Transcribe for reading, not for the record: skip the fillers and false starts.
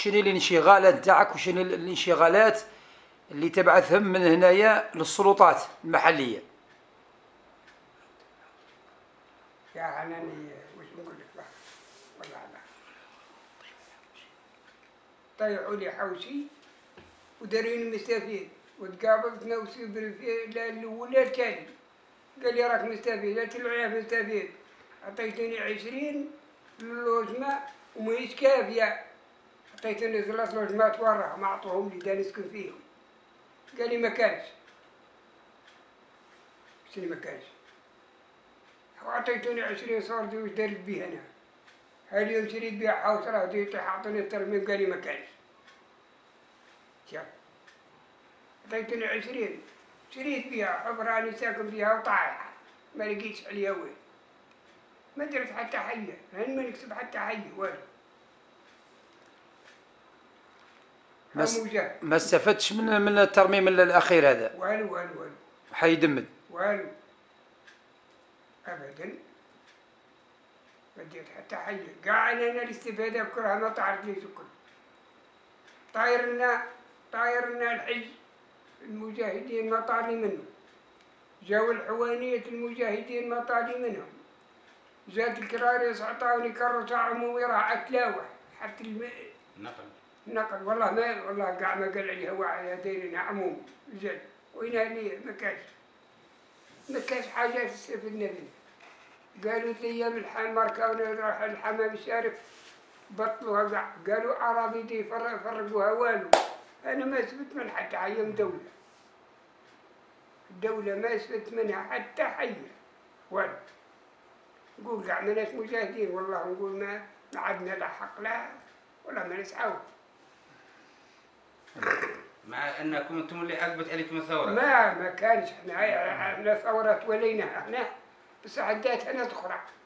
شنو الانشغالات تاعك وشنو الانشغالات اللي تبعثهم من هنايا للسلطات المحلية؟ يا عناني وش نقول لك بقى؟ والله لا طيحوا لي حوشي وداريني مستفيد وتقابلت نفسي الأول الثاني قال لي راك مستفيد قلت له علاه مستفيد عطيتني 20 للوجمة وماهيش كافية عطيتني 3 لوجمات ورا ما عطوهم لي دا نسكن فيهم قال لي ما كانش شنو ما كانش وعطيتني 20 صورتي وش درت بيه أنا اليوم شريت بيها حوش راه ديت حاطني الترميم قال لي ما كانش شوف عطيتني 20 شريت بيها عبراني ساكن بيها وطايحة ما لقيتش عليها وين ما درت حتى حية لأن ما نكسب حتى حية والو ما استفدتش من الترميم الأخير هذا؟ والو والو والو حي دمد والو أبدا ما درت حتى حية قاع أنا الاستفادة كلها ما طارت لي سكر طايرنا الحج المجاهدين ما طالي منهم جاوا الحوانية المجاهدين ما طالي منهم جات الكراريس عطاوني كرة عمومي راح أتلاوح حتى نقل والله ما والله قاع ما قال عليها واعي دايرين عمومي زين وين هني ما كاش حاجة تستفدنا منها قالوا لي من الحمار كانوا راح الحمام الشارف بطلوها قاع قالوا أراضي دي فرقوها والو أنا ما استفدت من حتى حية من الدولة ما استفدت منها حتى حية والو نقول قاع ما ناس مجاهدين والله نقول ما عدنا لا حق لا ولا ما نسعوا مع انكم انتم اللي عقبت عليكم الثوره ما كانش احنا ثوره ولينا احنا بس عدات ناس اخرى